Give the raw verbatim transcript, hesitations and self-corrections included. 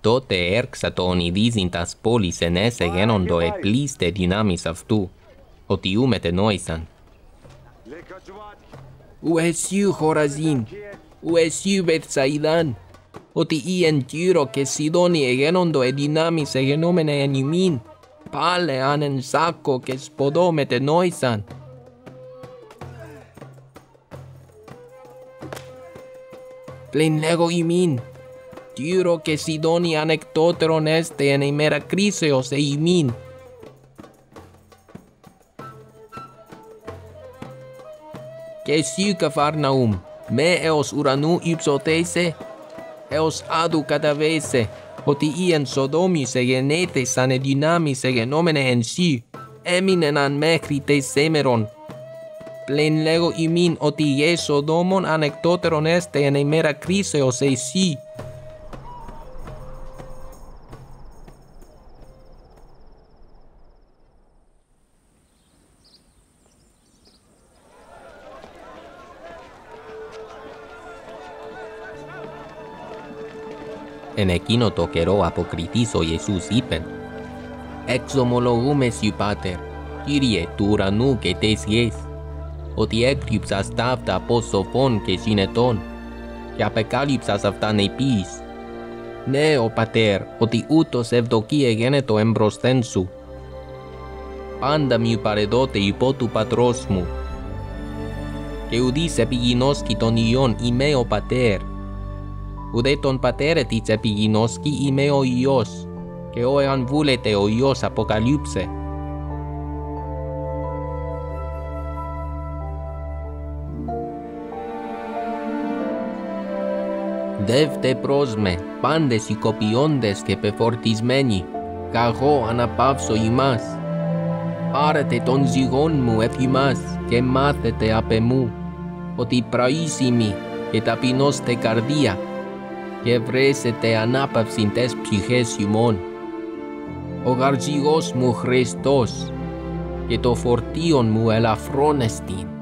τότε έρξατον ειδίζειν τας πόλεις ενέσε γένοντο εκπλήστε δυνάμεις αυτού, ότι ου μετενόησαν. Ου εσύου Χοραζίν, ου εσύου Βεθσαϊδάν, ότι ή εν Τύρο και Σιδόνι εγένοντο εδυνάμεις εγενόμενε εν ημίν, πάλε αν εν Σάκο και Σποδό μετενόησαν. Πλην λέγω ημίν, Τύρο και Σιδόνι ανεκτότερον έστε εν ημέρα κρίσεως ε ημίν. Και εσύ Καφαρναούμ, με έως ουρανού υψωθέσε, έως άδου καταβέσε, ότι ή εν Σοδόμης εγενέθεσαν ε δυνάμεις εγενόμενε εν σύ, έμεινεν αν μέχρι τε σέμερον. Πλην λέγω ημίν ότι γε Σοδόμων ανεκτότερον έστε εν ημέρα κρίσεως εσύ. Εν εκείνο το καιρό αποκριθής ο Ιησούς είπεν, «Εξομολογούμε σοι, Πάτερ, Κύριε του ουρανού και τες γης, ότι έκρυψας ταύτα από σοφών και συνετών, και απεκάλυψας αυτάν επίσης. Ναι, ο Πατέρ, ότι ούτως ευδοκεί εγένετο εμπροσθέν σου. Πάντα μη παρεδότε υπό του πατρός μου, και ουδείς επιγινώσκει τον Υιόν είμαι ο Πατέρ, ουδέ τον Πατέρ της επιγινώσκει είμαι ο Υιός, και ο εάν βούλετε ο Υιός αποκαλύψε». Δεύτε προς με, πάντες οι κοπιώντες και πεφορτισμένοι, καγώ αναπαύσω ημάς. Πάρετε τον ζυγόν μου εφ' ημάς και μάθετε απ' εμού, ότι πραήσιμη και ταπεινώστε καρδία, και βρέσετε ανάπαυσιν τες ψυχές ημών. Ο γαρζυγός μου Χριστός, και το φορτίον μου ελαφρόν εστίν.